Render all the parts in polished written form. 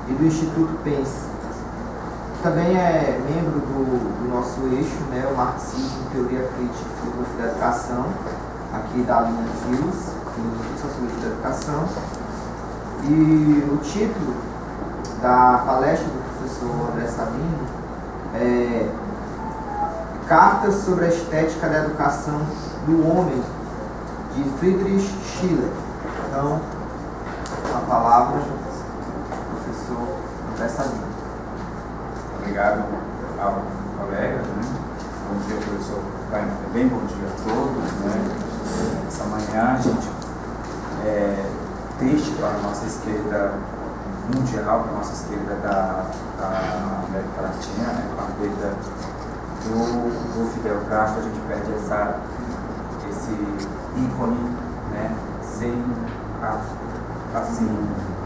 e do Instituto Pense. Também é membro do nosso eixo, né, o Marxismo, Teoria Crítica e Filosofia da Educação, aqui da linha FIOS, Filosofia e Sociologia da Educação. E o título da palestra do professor André Sabino é Cartas sobre a Estética da Educação do Homem, de Friedrich Schiller. Então, a palavra do professor André Sabino. Obrigado ao colega, né? Bom dia, professor. Bem, bom dia a todos, né? Essa manhã a gente é triste para a nossa esquerda mundial, para a nossa esquerda da América Latina, né? Com a perda do Fidel Castro, a gente perde esse ícone, né? Sem, assim,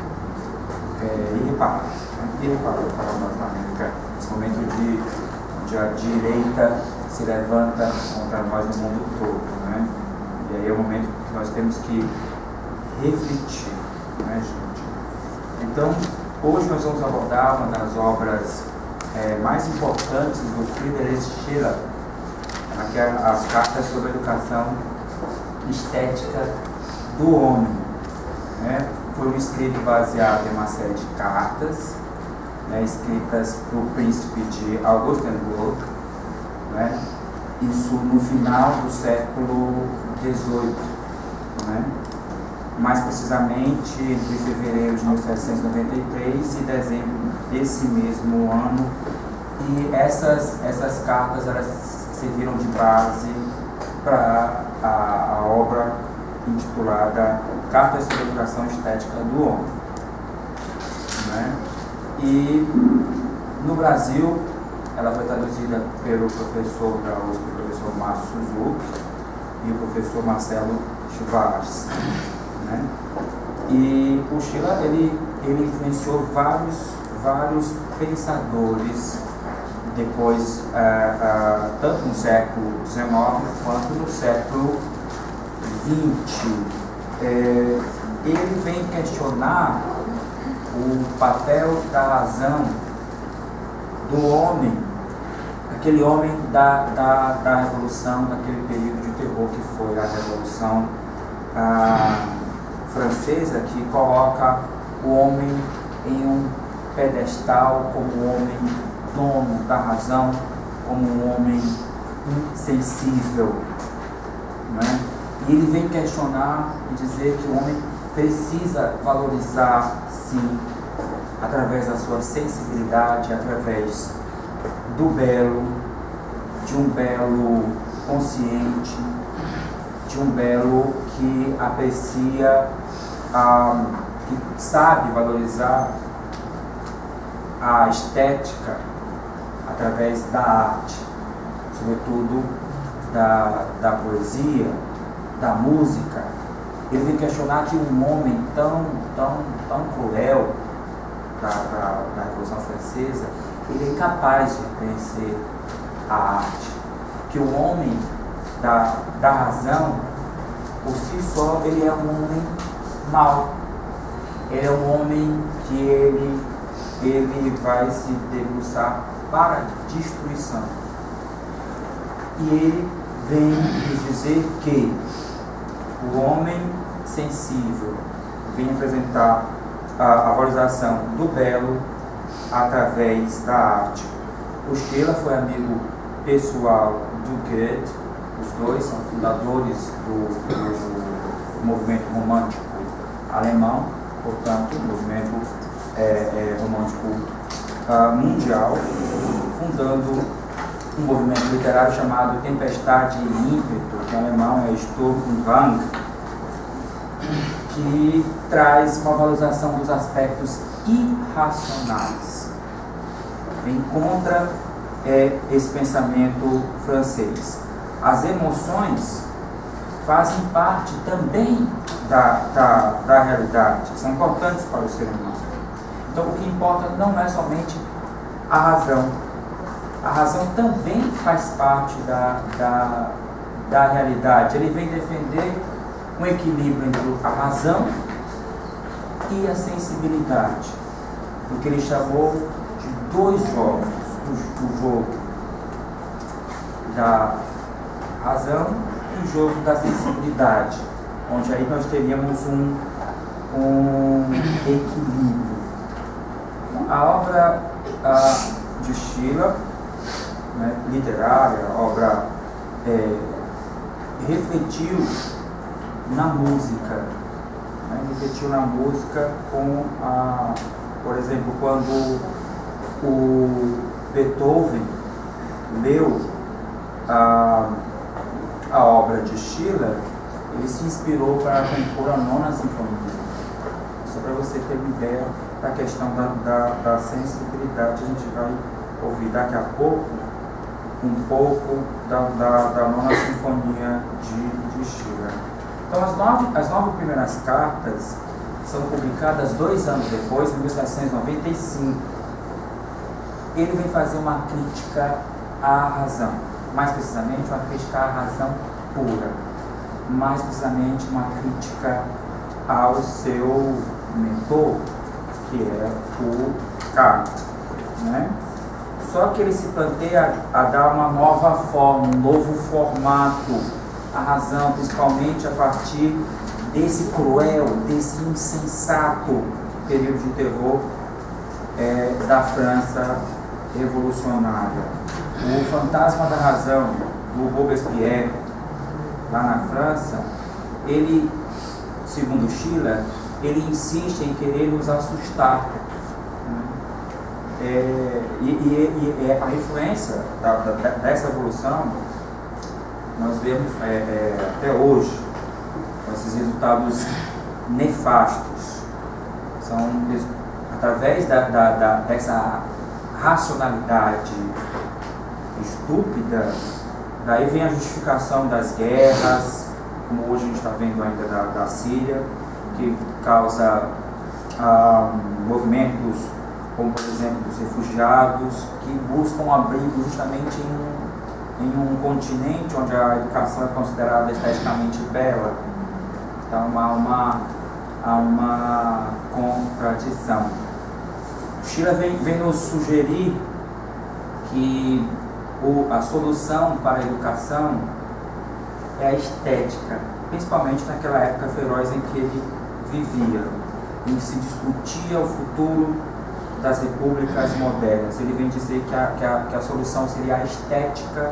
irreparável para nós na América. Esse momento onde a direita se levanta contra nós no mundo todo, né? E aí é o momento que nós temos que refletir, né, gente? Então, hoje nós vamos abordar uma das obras mais importantes do Friedrich Schiller, que é as Cartas sobre a Educação Estética do Homem, né? Foi um escrito baseado em uma série de cartas, né, escritas para o príncipe de Augustenburg, né, isso no final do século XVIII, né, mais precisamente entre fevereiro de 1793 e dezembro desse mesmo ano. E essas cartas elas serviram de base para a obra intitulada Cartas sobre a Educação Estética do Homem, né? E no Brasil ela foi traduzida pelo professor da USP, o professor Márcio Suzuki, e o professor Marcelo Schwartz, né? E o Schiller ele influenciou vários pensadores depois, tanto no século XIX quanto no século XX. Ele vem questionar o papel da razão do homem, aquele homem da Revolução, daquele período de terror que foi a Revolução Francesa, que coloca o homem em um pedestal como um homem dono da razão, como um homem insensível, né? E ele vem questionar e dizer que o homem precisa valorizar, sim, através da sua sensibilidade, através do belo, de um belo consciente, de um belo que aprecia, que sabe valorizar a estética através da arte, sobretudo da poesia, da música. Ele vem questionar que um homem tão cruel da Revolução Francesa, ele é incapaz de reconhecer a arte, que o homem da razão, por si só, ele é um homem mau, ele é um homem que ele vai se debruçar para a destruição. E ele vem nos dizer que o homem sensível vem apresentar a valorização do belo através da arte. O Schiller foi amigo pessoal do Goethe, os dois são fundadores do movimento romântico alemão, portanto, o movimento romântico mundial, fundando um movimento literário chamado Tempestade e Ímpeto, que em alemão é Sturm und Drang, que traz uma valorização dos aspectos irracionais. Vem contra esse pensamento francês. As emoções fazem parte também da realidade, são importantes para o ser humano. Então, o que importa não é somente a razão. A razão também faz parte da realidade. Ele vem defender um equilíbrio entre a razão e a sensibilidade. do que ele chamou de dois jogos, o jogo da razão e o jogo da sensibilidade, onde aí nós teríamos um equilíbrio. A obra de Schiller, né, literária, a obra refletiu na música, né, refletiu na música com por exemplo, quando o Beethoven leu a obra de Schiller, ele se inspirou para compor a Nona Sinfonia. Só para você ter uma ideia da questão da sensibilidade. A gente vai ouvir daqui a pouco um pouco da Nona Sinfonia de Schiller. Então, as nove primeiras cartas são publicadas 2 anos depois, em 1795. Ele vem fazer uma crítica à razão, mais precisamente uma crítica à razão pura, mais precisamente uma crítica ao seu mentor, que é o Kant, né? Só que ele se planteia a dar uma nova forma, um novo formato à razão, principalmente a partir desse cruel, desse insensato período de terror da França revolucionária. O Fantasma da Razão, do Robespierre, lá na França, ele, segundo Schiller, ele insiste em querer nos assustar. A influência dessa evolução nós vemos até hoje, esses resultados nefastos. São através dessa racionalidade estúpida, daí vem a justificação das guerras, como hoje a gente está vendo ainda da Síria, que causa movimentos como, por exemplo, dos refugiados, que buscam abrigo justamente em um continente onde a educação é considerada esteticamente bela. Então há uma contradição. Schiller vem nos sugerir que a solução para a educação é a estética, principalmente naquela época feroz em que ele vivia, em que se discutia o futuro das repúblicas modernas. Ele vem dizer que a solução seria a estética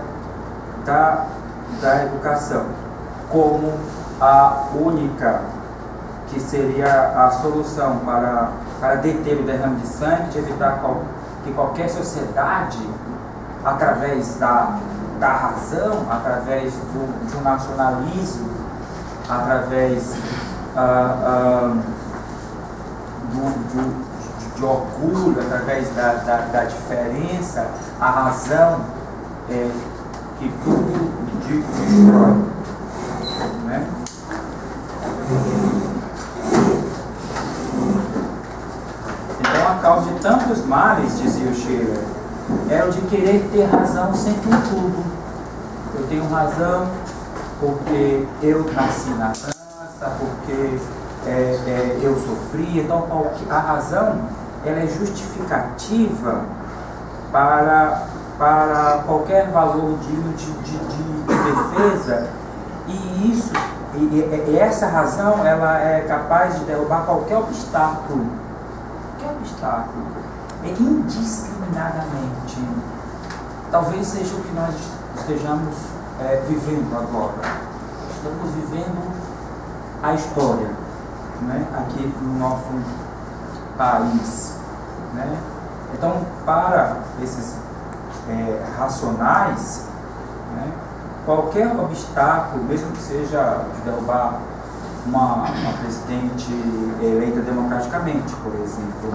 da educação, como a única que seria a solução para deter o derrame de sangue, de evitar que qualquer sociedade, através da razão, através de um nacionalismo, através de orgulho, através da diferença, a razão que tudo destrói, né? Então a causa de tantos males, dizia o Schiller, é o de querer ter razão sempre em tudo. Eu tenho razão porque eu nasci na França, porque eu sofri. Então a razão, ela é justificativa para qualquer valor digno de defesa, e essa razão, ela é capaz de derrubar qualquer obstáculo, indiscriminadamente. Talvez seja o que nós estejamos vivendo agora. Estamos vivendo a história, né, aqui no nosso país, né? Então, para esses racionais, né, qualquer obstáculo, mesmo que seja de derrubar uma presidente eleita democraticamente, por exemplo,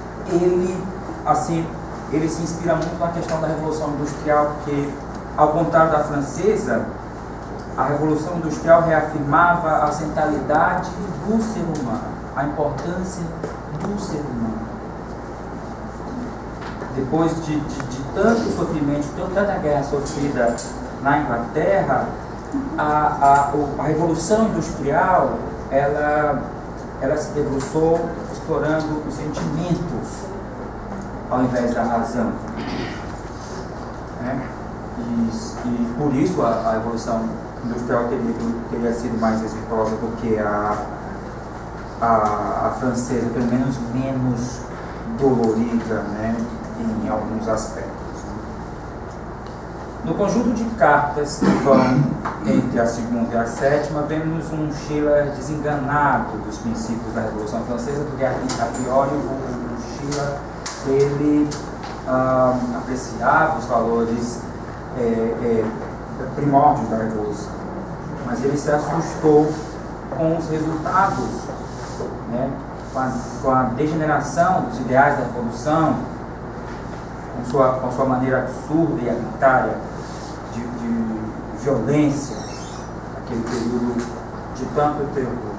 ele se inspira muito na questão da Revolução Industrial, porque, ao contrário da francesa, a Revolução Industrial reafirmava a centralidade do ser humano, a importância do ser humano. Depois de tanto sofrimento, tanta guerra sofrida na Inglaterra, a Revolução Industrial, ela se debruçou explorando os sentimentos ao invés da razão. Né? E por isso a evolução industrial teria sido mais exitosa do que a francesa, pelo menos menos dolorida, né, em alguns aspectos. No conjunto de cartas que vão entre a segunda e a sétima, vemos um Schiller desenganado dos princípios da Revolução Francesa, porque a priori o Schiller ele apreciava os valores primórdios da Revolução, mas ele se assustou com os resultados, né, com a degeneração dos ideais da Revolução, com sua maneira absurda e arbitrária de violência, aquele período de tanto terror.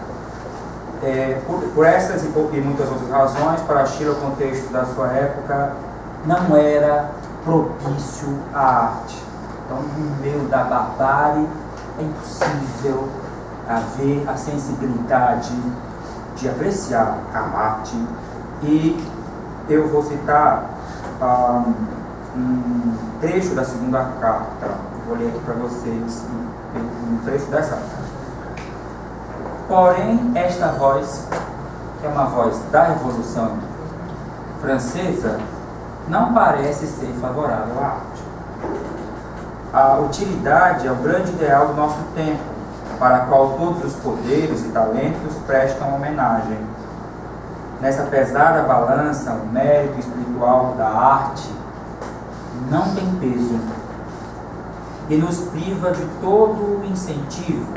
Por essas e muitas outras razões, para Schiller, o contexto da sua época não era propício à arte. Então, no meio da barbárie, é impossível haver a sensibilidade de apreciar a arte. E eu vou citar um trecho da segunda carta. Vou ler aqui para vocês um trecho dessa carta. Porém, esta voz, que é uma voz da Revolução Francesa, não parece ser favorável à arte. A utilidade é o grande ideal do nosso tempo, para a qual todos os poderes e talentos prestam homenagem. Nessa pesada balança, o mérito espiritual da arte não tem peso e nos priva de todo o incentivo.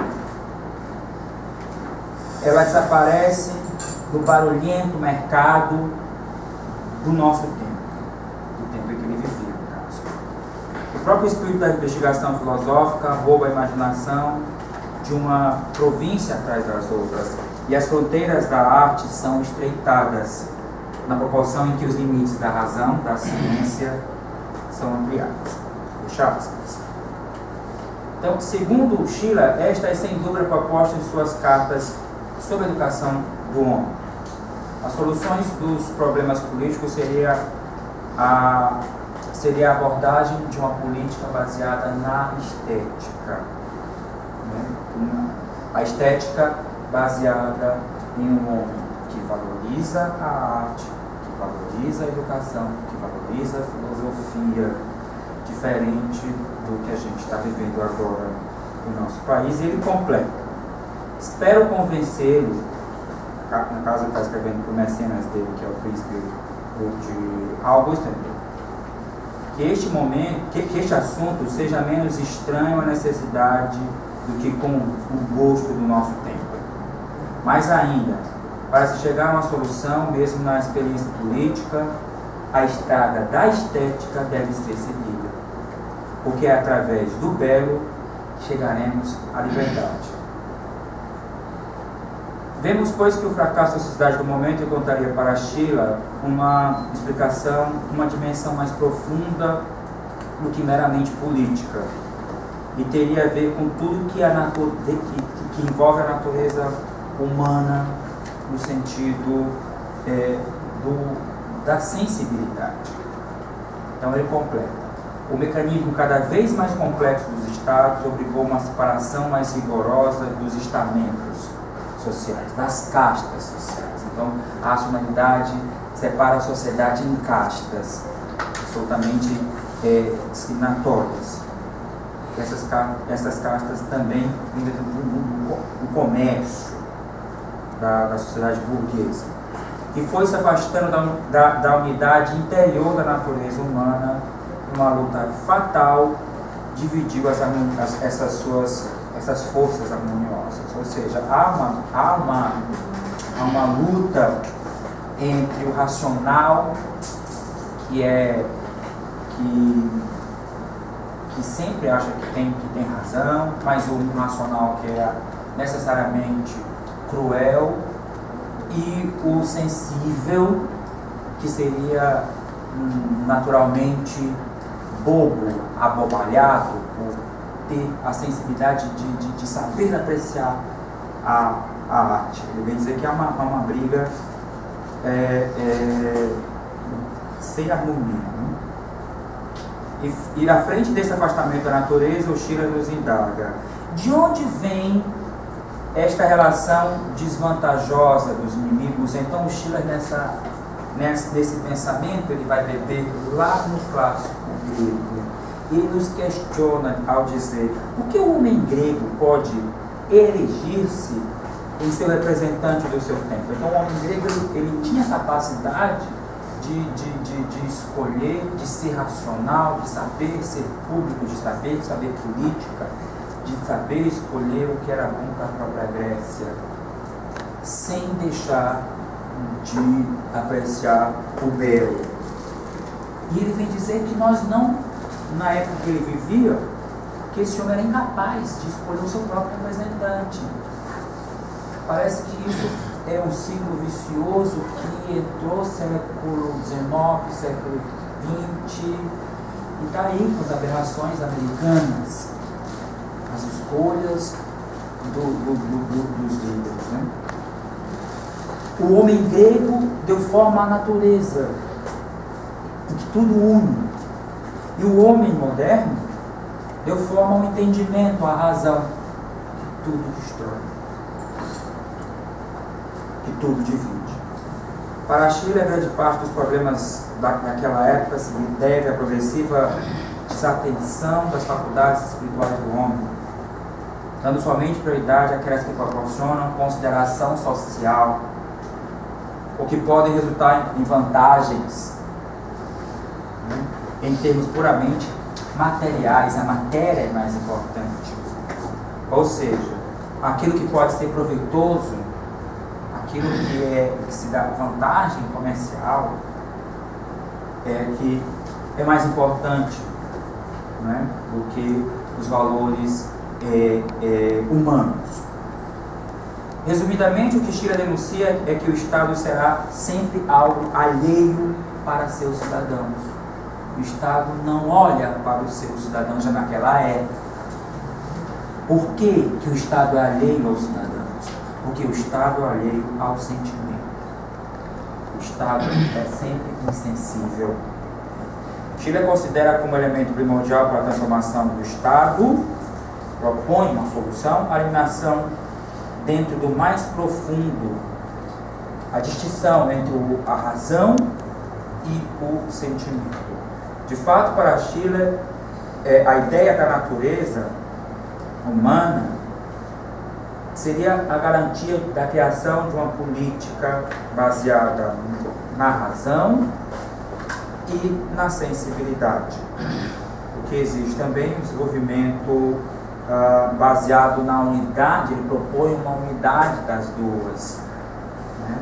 Ela desaparece do barulhento mercado do nosso tempo, do tempo em que ele vivia, no caso. O próprio espírito da investigação filosófica rouba a imaginação de uma província atrás das outras, e as fronteiras da arte são estreitadas na proporção em que os limites da razão, da ciência, são ampliados, fechados. Então, segundo Schiller, esta é sem dúvida a proposta de suas cartas sobre a educação do homem. As soluções dos problemas políticos seria a abordagem de uma política baseada na estética, né? A estética baseada em um homem que valoriza a arte, que valoriza a educação, que valoriza a filosofia, diferente do que a gente está vivendo agora no nosso país. E ele completa: espero convencê-lo, no caso ele está escrevendo para o mecenas dele, que é o príncipe de Augusten, que este assunto seja menos estranho à necessidade do que com o gosto do nosso tempo. Mais ainda, para se chegar a uma solução, mesmo na experiência política, a estrada da estética deve ser seguida, porque é através do belo que chegaremos à liberdade. Vemos, pois, que o fracasso da sociedade do momento encontraria para Schiller uma explicação, uma dimensão mais profunda do que meramente política, e teria a ver com tudo que envolve a natureza humana, no sentido da sensibilidade. Então ele completa: o mecanismo cada vez mais complexo dos estados obrigou uma separação mais rigorosa dos estamentos sociais, das castas sociais. Então a racionalidade separa a sociedade em castas absolutamente discriminatórias. Essas castas também vêm do comércio da sociedade burguesa, e foi se afastando da unidade interior da natureza humana. Uma luta fatal dividiu essas forças harmoniosas. Ou seja, há uma luta entre o racional, que sempre acha que tem razão, mas o racional que é necessariamente cruel, e o sensível, que seria naturalmente bobo, abobalhado, por ter a sensibilidade de saber apreciar a arte. Ele vem dizer que há uma briga sem harmonia. Né? E à frente desse afastamento da natureza, o Schiller nos indaga: de onde vem esta relação desvantajosa dos inimigos? Então o Schiller, nesse pensamento, ele vai beber lá no clássico grego. Ele nos questiona ao dizer: por que o homem grego pode erigir-se em seu representante do seu tempo? Então o homem grego ele tinha capacidade de escolher, de ser racional, de saber ser público, de saber política, de saber escolher o que era bom para a própria Grécia, sem deixar de apreciar o belo. E ele vem dizer que nós não, na época que ele vivia, que esse homem era incapaz de escolher o seu próprio representante. Parece que isso é um ciclo vicioso que entrou século XIX, século XX, e está aí com as aberrações americanas, as escolhas dos líderes. Né? O homem grego deu forma à natureza, em que tudo une. E o homem moderno deu forma ao entendimento, à razão, que tudo destrói, que tudo divide. Para Schiller, grande parte dos problemas daquela época se deve à progressiva desatenção das faculdades espirituais do homem, dando somente prioridade àquelas que proporcionam consideração social, ou que podem resultar em vantagens, né, em termos puramente materiais. A matéria é mais importante. Ou seja, aquilo que pode ser proveitoso, aquilo que se dá vantagem comercial, que é mais importante, né, do que os valores humanos. Resumidamente, o que Schiller denuncia é que o Estado será sempre algo alheio para seus cidadãos. O Estado não olha para os seus cidadãos já naquela época. Por que o Estado é alheio aos cidadãos? Porque o Estado é alheio ao sentimento. O Estado é sempre insensível. Schiller considera como elemento primordial para a transformação do Estado, propõe uma solução, a eliminação dentro do mais profundo, a distinção entre a razão e o sentimento. De fato, para Schiller, a ideia da natureza humana seria a garantia da criação de uma política baseada na razão e na sensibilidade, o que exige também um desenvolvimento baseado na unidade. Ele propõe uma unidade das duas, né?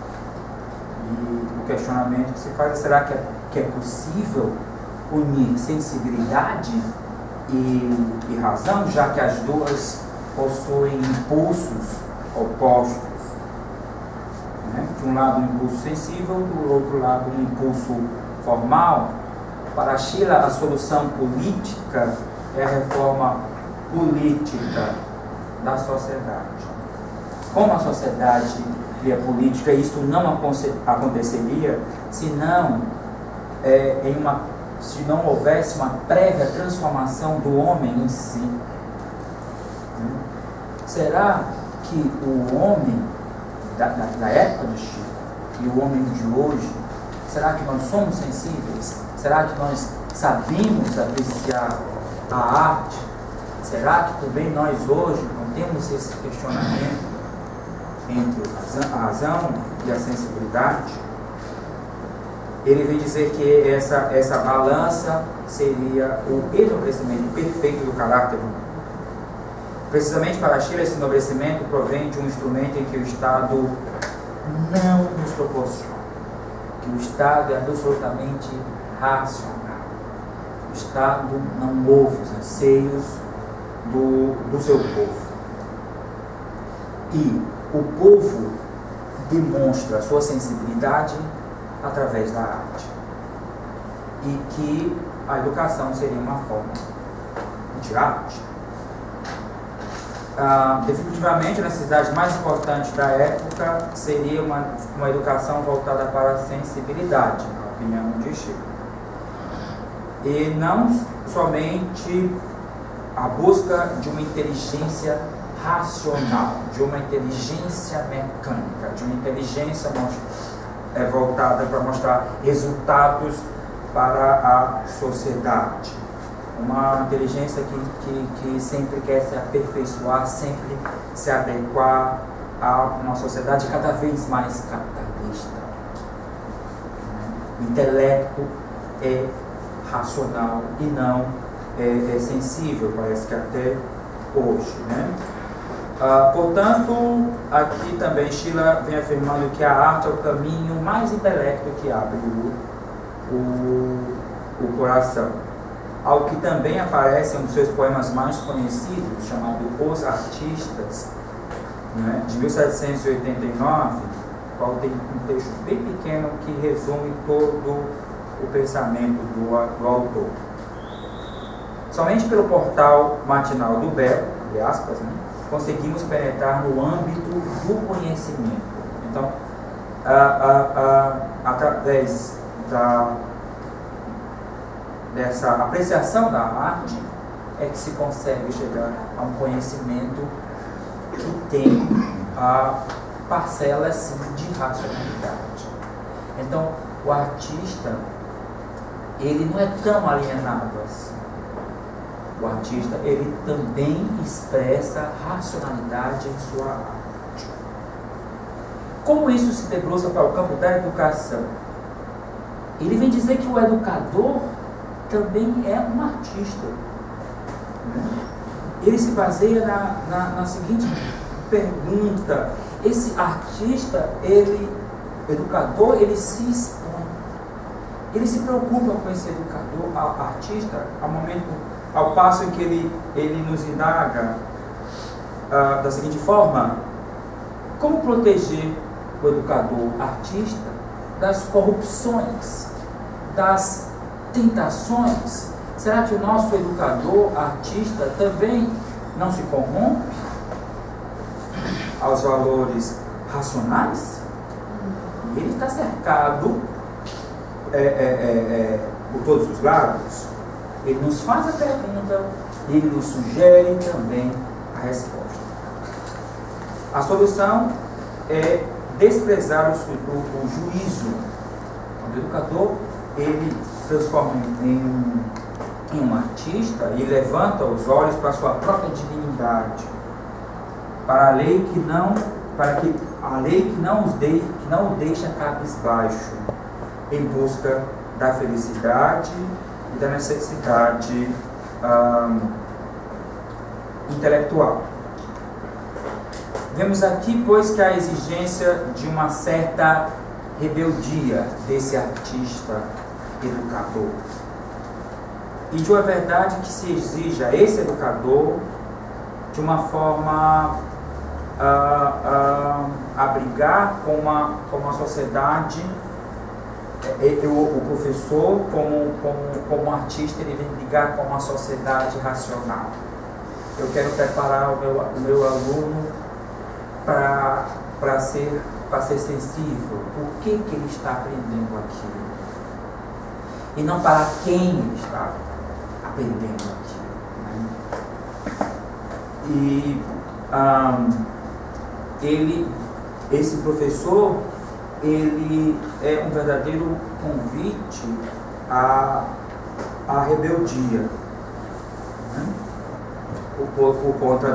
E o questionamento que se faz é: será que é possível unir sensibilidade e razão, já que as duas possuem impulsos opostos, né? De um lado um impulso sensível, do outro lado um impulso formal. Para Schiller, a solução política é a reforma política da sociedade. Como a sociedade e a política, isso não aconteceria se não houvesse uma prévia transformação do homem em si. Será que o homem da época de Chico e o homem de hoje, será que nós somos sensíveis? Será que nós sabemos apreciar a arte? Será que também nós hoje não temos esse questionamento entre a razão e a sensibilidade? Ele vem dizer que essa balança seria o enobrecimento perfeito do caráter humano. Precisamente para Schiller, esse enobrecimento provém de um instrumento em que o Estado não nos proporciona, que o Estado é absolutamente racional. O Estado não ouve os anseios do seu povo. E o povo demonstra a sua sensibilidade através da arte. E que a educação seria uma forma de arte. Definitivamente, a necessidade mais importante da época seria uma educação voltada para a sensibilidade. opinião de Schiller. E não somente a busca de uma inteligência racional, de uma inteligência mecânica, de uma inteligência voltada para mostrar resultados para a sociedade. Uma inteligência que sempre quer se aperfeiçoar, sempre se adequar a uma sociedade cada vez mais capitalista. O intelecto é racional e não é sensível, parece que até hoje, né? Portanto, aqui também Schiller vem afirmando que a arte é o caminho mais intelecto que abre o coração. Algo que também aparece em um dos seus poemas mais conhecidos, chamado Os Artistas, né, de 1789, qual tem um texto bem pequeno que resume todo o pensamento do autor. Somente pelo portal matinal do Belo, entre aspas, né, conseguimos penetrar no âmbito do conhecimento. Então, através dessa apreciação da arte, é que se consegue chegar a um conhecimento que tem parcelas sim, de racionalidade. Então, o artista, ele não é tão alienado assim. O artista, ele também expressa racionalidade em sua arte. Como isso se debruça para o campo da educação? Ele vem dizer que o educador também é um artista. Ele se baseia na seguinte pergunta: esse artista, educador, ele se expõe. Ele se preocupa com esse educador, artista, ao passo em que ele nos indaga da seguinte forma: como proteger o educador artista das corrupções, das tentações? Será que o nosso educador artista também não se corrompe aos valores racionais? Ele está cercado por todos os lados. Ele nos faz a pergunta e ele nos sugere também a resposta. A solução é desprezar o juízo. O educador, ele se transforma em um artista e levanta os olhos para a sua própria divinidade, para a lei que não o deixa cabisbaixo, em busca da felicidade e da necessidade intelectual. Vemos aqui, pois, que a exigência de uma certa rebeldia desse artista educador e de uma verdade que se exige a esse educador de uma forma a brigar com uma sociedade. O professor, como artista, ele vem brigar com uma sociedade racional. Eu quero preparar o meu aluno para ser sensível. Por que ele está aprendendo aquilo? E não para quem ele está aprendendo aquilo, né? Esse professor, ele é um verdadeiro convite à rebeldia, né? por conta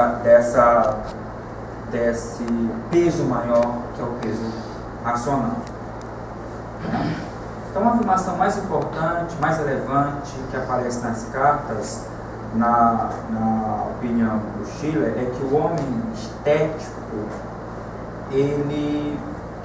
desse peso maior que é o peso racional. Então, a afirmação mais importante, mais relevante que aparece nas cartas, na opinião do Schiller, é que o homem estético, ele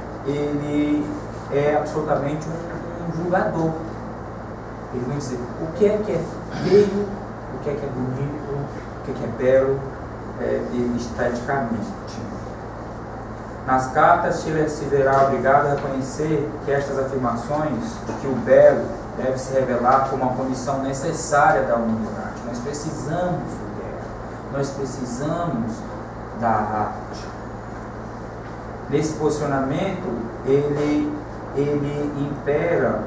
é absolutamente um julgador. Ele vai dizer o que é feio, o que é bonito, o que é belo esteticamente. Nas cartas, Schiller se verá obrigado a reconhecer que estas afirmações de que o belo deve se revelar como uma condição necessária da humanidade. Nós precisamos do belo, nós precisamos da arte. Nesse posicionamento, ele ele impera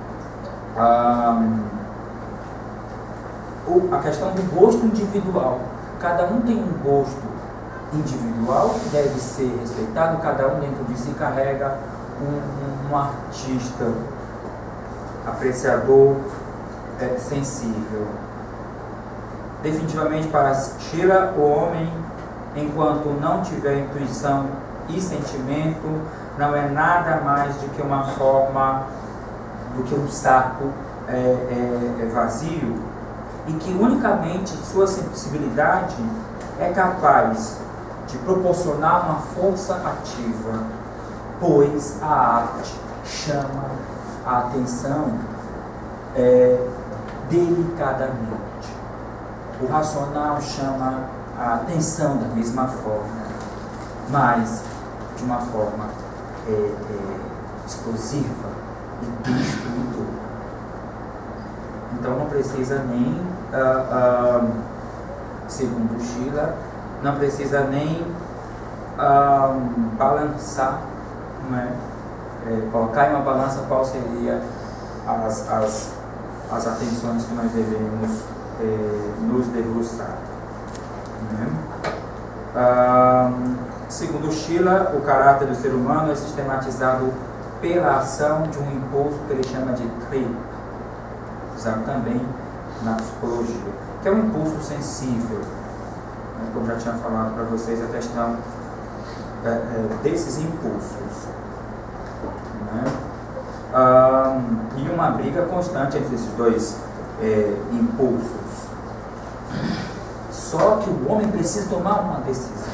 a questão do gosto individual. Cada um tem um gosto individual que deve ser respeitado, cada um dentro de si carrega um artista, apreciador, sensível. Definitivamente, para Sheila, o homem, enquanto não tiver intuição e sentimento, não é nada mais do que uma forma, do que um saco vazio, e que unicamente sua sensibilidade é capaz de proporcionar uma força ativa, pois a arte chama a atenção delicadamente. O racional chama a atenção da mesma forma, mas de uma forma explosiva e destruidora. Então não precisa nem, segundo Sheila, não precisa nem balançar, né? Colocar em uma balança qual seria as atenções que nós devemos nos debruçar, né? Segundo Sheila, o caráter do ser humano é sistematizado pela ação de um impulso que ele chama de tri, usado também na psicologia, que é um impulso sensível, né? Como já tinha falado para vocês, a questão desses impulsos, né? E uma briga constante entre esses dois impulsos. Só que o homem precisa tomar uma decisão.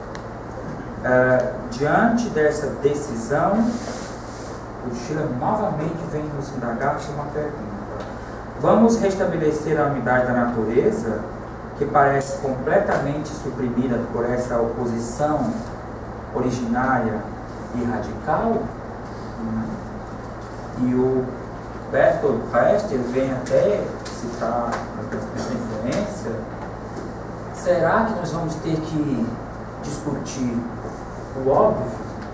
Diante dessa decisão, o Sheila novamente vem nos indagar com uma pergunta: vamos restabelecer a unidade da natureza, que parece completamente suprimida por essa oposição originária e radical? E o Bertolt Brecht vem até citar essa influência. Será que nós vamos ter que discutir o óbvio?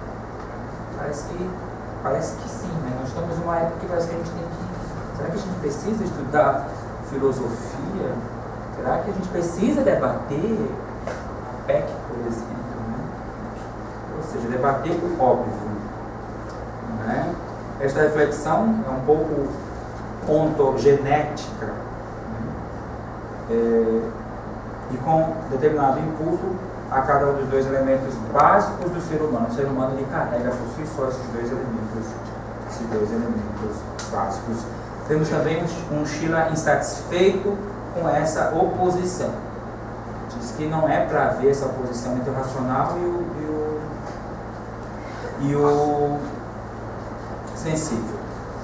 Parece que sim, né? Nós estamos numa época que parece que a gente tem que... Será que a gente precisa estudar filosofia? Será que a gente precisa debater a PEC, por exemplo, né? Ou seja, debater o óbvio, né? Esta reflexão é um pouco ontogenética, né? E com determinado impulso a cada um dos dois elementos básicos do ser humano. O ser humano ele carrega por si só esses dois elementos básicos. Temos também um Sheila insatisfeito com essa oposição. Diz que não é para haver essa oposição entre o racional e o sensível.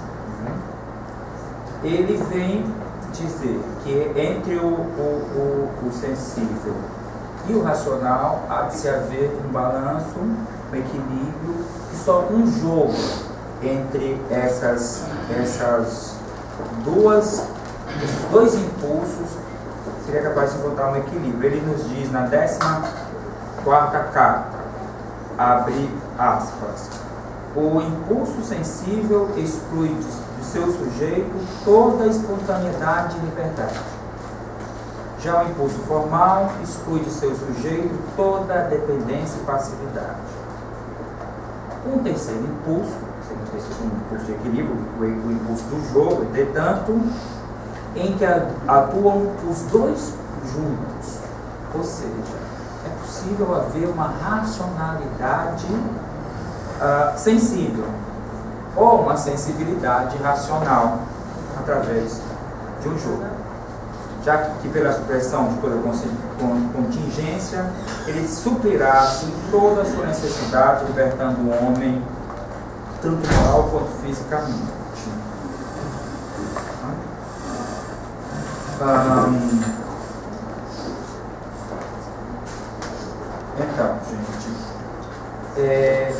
Ele vem dizer que entre o sensível e o racional há de se haver um balanço, um equilíbrio, e só um jogo entre esses dois impulsos seria capaz de encontrar um equilíbrio. Ele nos diz na 14ª carta, abre aspas: o impulso sensível exclui do seu sujeito toda a espontaneidade e liberdade. Já o impulso formal exclui de seu sujeito toda a dependência e passividade. Um terceiro impulso, um impulso de equilíbrio, o impulso do jogo, entretanto, em que atuam os dois juntos. Ou seja, é possível haver uma racionalidade sensível ou uma sensibilidade racional através de um jogo, já que pela supressão de toda contingência ele suprirá assim toda a sua necessidade, libertando o homem tanto moral quanto fisicamente. Então, gente,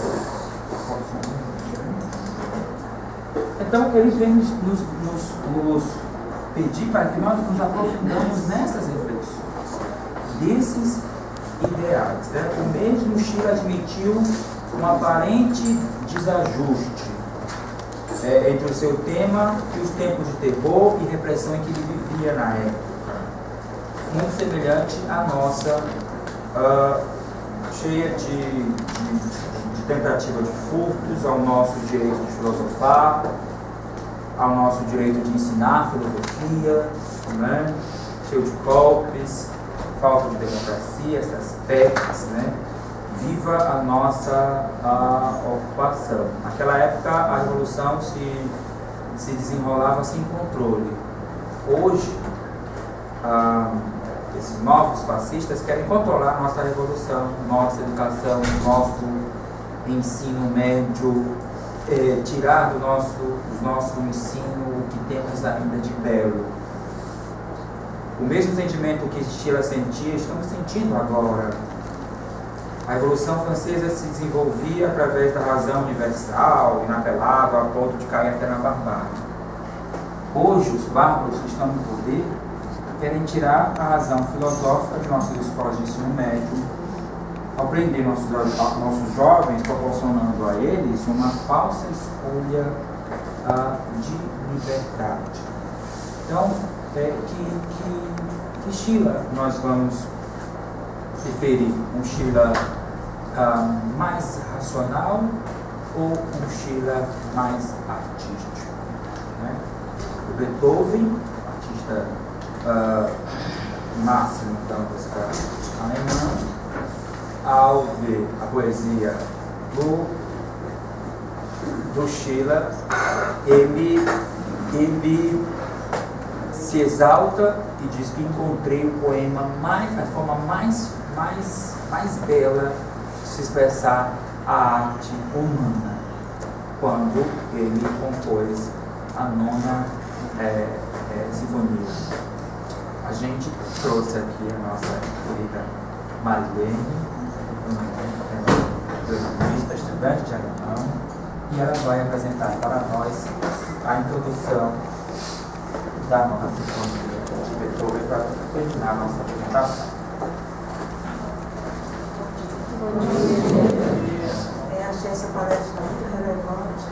então ele vem nos pedir para que nós nos aprofundamos nessas reflexões, desses ideais, né? O mesmo Sheila admitiu um aparente desajuste entre o seu tema e os tempos de terror e repressão em que ele vivia na época. Muito semelhante à nossa, cheia de tentativa de furtos ao nosso direito de filosofar, ao nosso direito de ensinar filosofia, né? Cheio de golpes, falta de democracia, essas PECs, né? Viva a nossa ocupação. Naquela época a revolução se desenrolava sem controle. Hoje, esses novos fascistas querem controlar nossa revolução, nossa educação, nosso ensino médio, tirar do nosso ensino o que temos ainda de belo. O mesmo sentimento que Schiller sentia, estamos sentindo agora. A Revolução Francesa se desenvolvia através da razão universal, inapelável, a ponto de cair até na barbárie. Hoje, os bárbaros que estão no poder querem tirar a razão filosófica de nossas escolas de ensino médio, ao prender nossos jovens, proporcionando a eles uma falsa escolha de liberdade. Então, que Schiller nós vamos preferir? Um Schiller mais racional ou um Schiller mais artístico? Né? O Beethoven, artista máximo da música alemã, ao ver a poesia do Schiller, ele se exalta e diz que encontrei o poema a forma mais bela de se expressar a arte humana, quando ele compôs a 9ª Sinfonia. A gente trouxe aqui a nossa querida Marlene, estudante de alemão, e ela vai apresentar para nós a introdução da 9ª Sinfonia de Beethoven para terminar a nossa apresentação. Bom dia. Achei essa palestra muito relevante,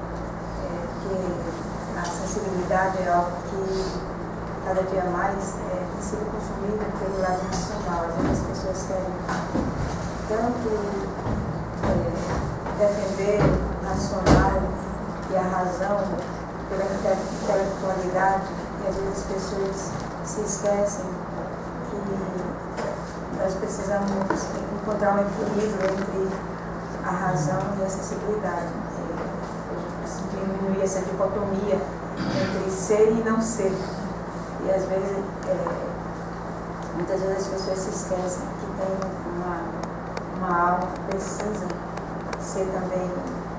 que a sensibilidade é algo que cada dia mais tem sido consumido pelo lado nacional. Às vezes as pessoas querem tanto defender o racional e a razão pela intelectualidade, e às vezes as pessoas se esquecem que nós precisamos encontrar um equilíbrio entre a razão e a sensibilidade. Diminuir essa dicotomia entre ser e não ser. E às vezes, muitas vezes as pessoas se esquecem que tem uma alma que precisa ser também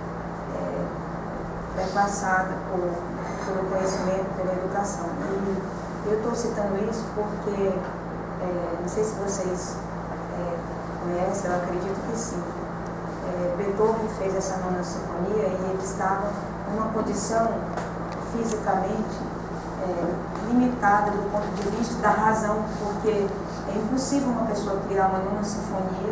perpassada pelo conhecimento, pela educação. E eu estou citando isso porque, não sei se vocês conhecem, eu acredito que sim. Beethoven fez essa 9ª Sinfonia e ele estava numa condição fisicamente limitada do ponto de vista da razão, porque é impossível uma pessoa criar uma 9ª Sinfonia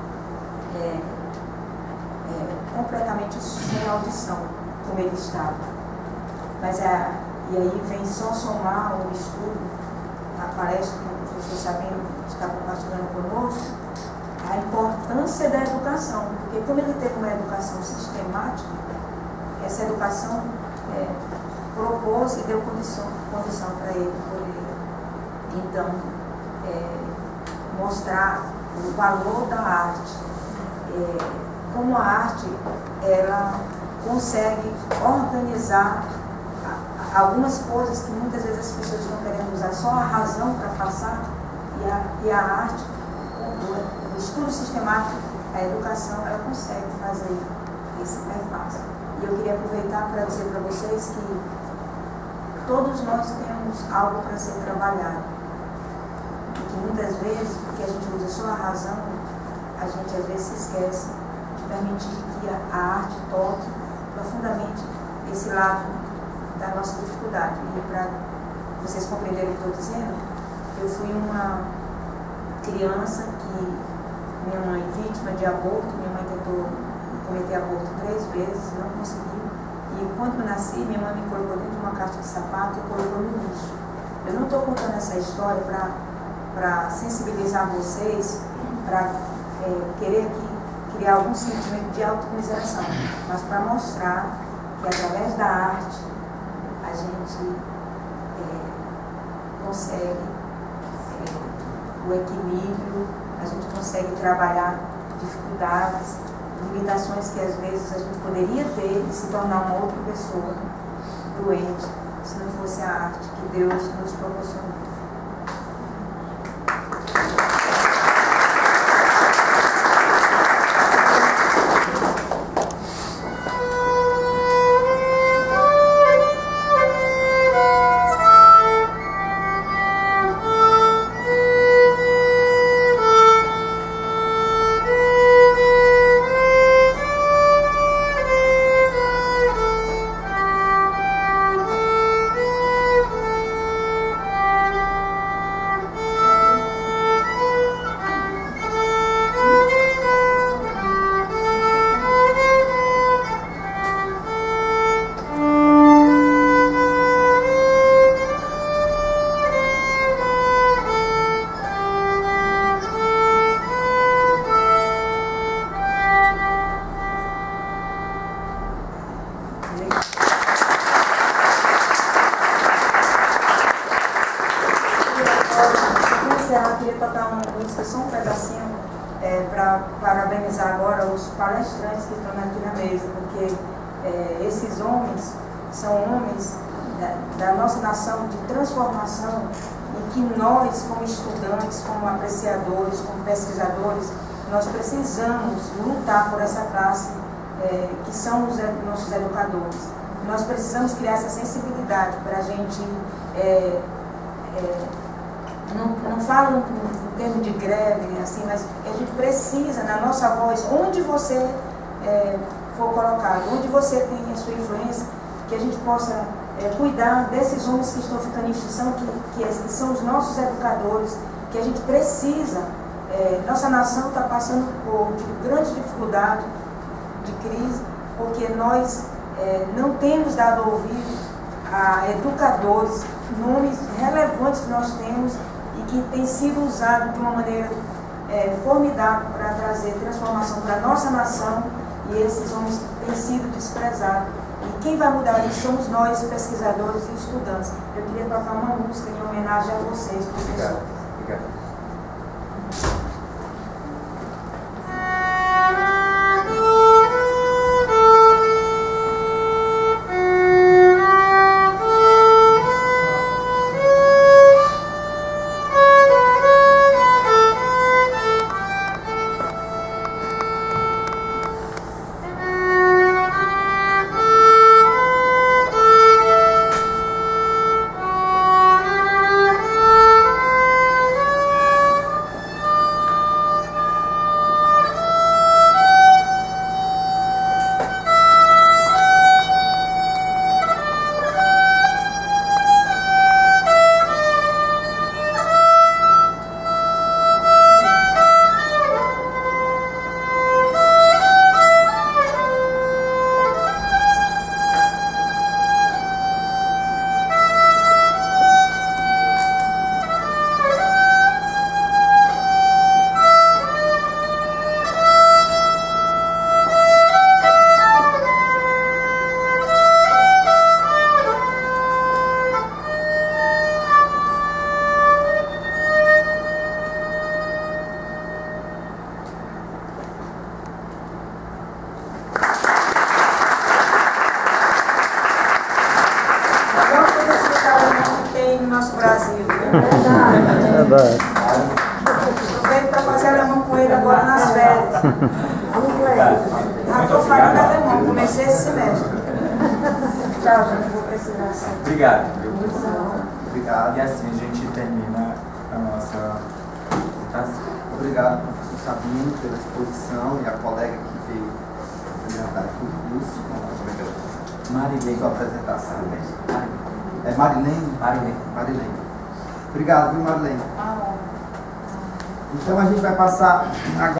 completamente sem audição, como ele estava. Mas e aí vem só somar o estudo, a palestra que o professor Sabino está compartilhando conosco, a importância da educação, porque como ele teve uma educação sistemática, essa educação propôs e deu condição para ele poder, então, mostrar o valor da arte, como a arte, ela consegue organizar algumas coisas que muitas vezes as pessoas estão querendo usar só a razão para passar, e a arte, o estudo sistemático, a educação, ela consegue fazer esse perpasso. E eu queria aproveitar para dizer para vocês que todos nós temos algo para ser trabalhado. E que muitas vezes, porque a gente usa só a razão, a gente às vezes se esquece de permitir que a arte toque profundamente esse lado da nossa dificuldade. E para vocês compreenderem o que eu estou dizendo, eu fui uma criança que minha mãe, vítima de aborto, minha mãe tentou cometer aborto 3 vezes, não conseguiu, e E quando eu nasci, minha mãe me colocou dentro de uma caixa de sapato e colocou no lixo. Eu não estou contando essa história para sensibilizar vocês, para querer criar algum sentimento de autocomiseração, mas para mostrar que através da arte a gente consegue o equilíbrio, a gente consegue trabalhar dificuldades, limitações que às vezes a gente poderia ter e se tornar uma outra pessoa doente, se não fosse a arte que Deus nos proporcionou. Eu queria tocar uma música, só um pedacinho, para parabenizar agora os palestrantes que estão aqui na mesa, porque esses homens são homens da nossa nação de transformação, e que nós, como estudantes, como apreciadores, como pesquisadores, nós precisamos lutar por essa classe que são os nossos educadores. Nós precisamos criar essa sensibilidade para a gente, não falo em termos de greve, assim, mas a gente precisa, na nossa voz, onde você for colocado, onde você tem a sua influência, que a gente possa cuidar desses homens que estão ficando em extinção, que são os nossos educadores, que a gente precisa. Nossa nação está passando por grande dificuldade de crise, porque nós não temos dado ouvido a educadores, nomes relevantes que nós temos e que têm sido usados de uma maneira formidável para trazer transformação para a nossa nação, e esses homens têm sido desprezados. E quem vai mudar isso somos nós, pesquisadores e estudantes. Eu queria tocar uma música em homenagem a vocês, professores. Obrigado. Aproveito para fazer alemão com ele agora nas férias. Já estou falando alemão, comecei esse semestre. Tchau, gente, vou precisar assim. Obrigado. Obrigado. E assim a gente termina a nossa apresentação. Obrigado, professor Sabino, pela exposição, e a colega que veio apresentar aqui o curso, com Marilene. sua apresentação. É Marilene? Marilene. Obrigado, viu, Marilene? Ah, então a gente vai passar agora.